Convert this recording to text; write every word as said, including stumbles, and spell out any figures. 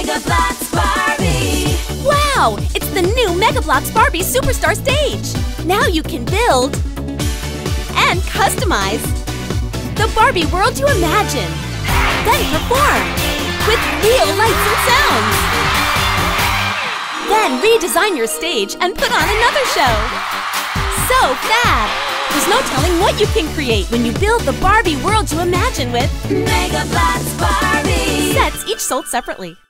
Mega Bloks Barbie! Wow! It's the new Mega Bloks Barbie Super Star Stage! Now you can build and customize the Barbie world you imagine. Then perform with real lights and sounds. Then redesign your stage and put on another show. So fab! There's no telling what you can create when you build the Barbie world you imagine with Mega Bloks Barbie! sets each sold separately.